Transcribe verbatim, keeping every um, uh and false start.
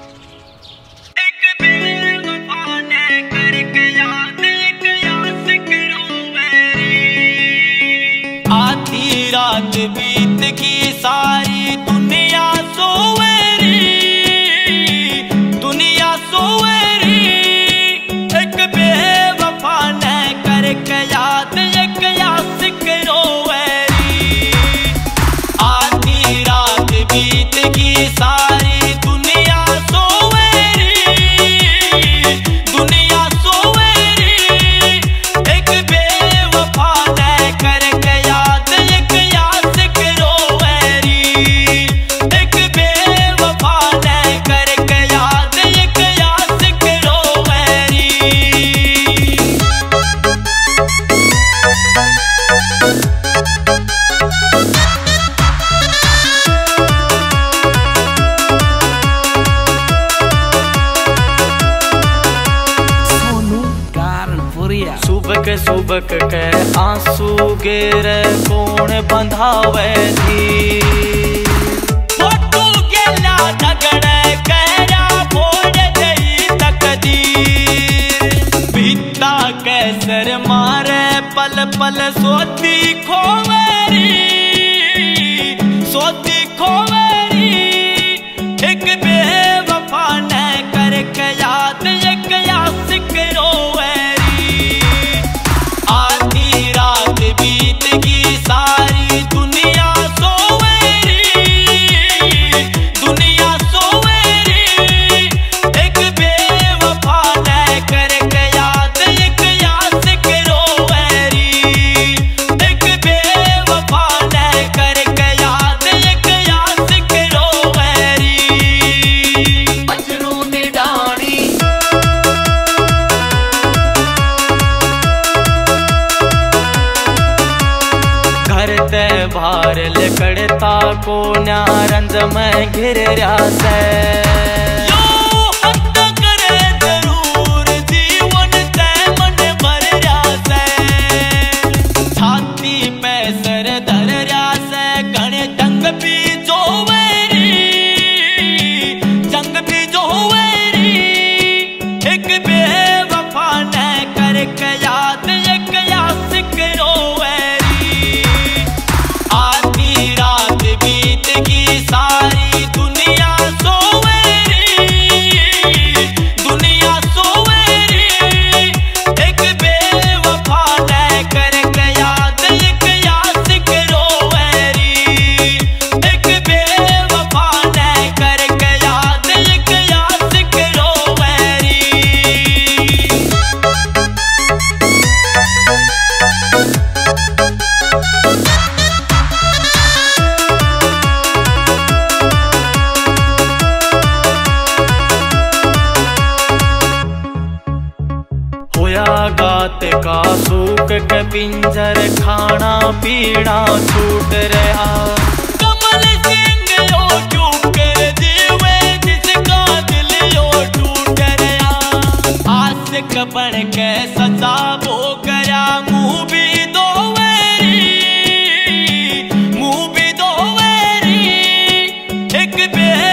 रात बीत की सारी दुनिया सोवेरी, दुनिया सोवेरी। एक बेवफा ने करके याद एक यासिक रोवेरी। आधी रात बीत की सारी दुनिया सोवेरी, दुनिया सोवेरी। एक बेवफा ने करके याद एक यासिक रोवेरी। एक बेवफा ने करके याद एक यासिक रोवेरी। सुबक सुबक के आंसू गिरे कौन बंधावे थी। फोटू गेला झगड़े कैरा फोड़ गई तकदीर। बीता कैसर मारे पल पल सोती खोवेरी, सोती खोवेरी। एक बेवफा ने करके याद एक यासिक रोवेरी। आधी रात बीत की सारी दुनिया सोवेरी, दुनिया सोवेरी। एक बेवफा ने करके याद एक यासिक रोवेरी। एक बेवफा ने करके याद एक यासिक रोवेरी। मजनू दी डाणी घर ते बाहर लिकड़ता को न्यारंज में घिर रहा से। यो हद करे जरूर जीवन ते मन भर रहा से। छाती पे सर धर रहा से घने जंग भी जोवेरी, जंग भी जोवेरी। एक बेवफा ने करके याद एक यासिक रोवेरी। आधी रात बीत की सारी दुनिया सोवेरी, दुनिया सोवेरी। एक बेवफा ने करके याद एक यासिक रोवेरी। एक बेवफा ने करके याद एक यासिक रोवेरी। होया गात का सूख के पिंजर खाना पीना छूट रहा। कमल सिंह यो चुप कर जीवे जिसका दिल यो टूट रहा। आशिक बन के सजा वो करा मुँह भी दोवेरी, मुँह भी दोवेरी। एक बे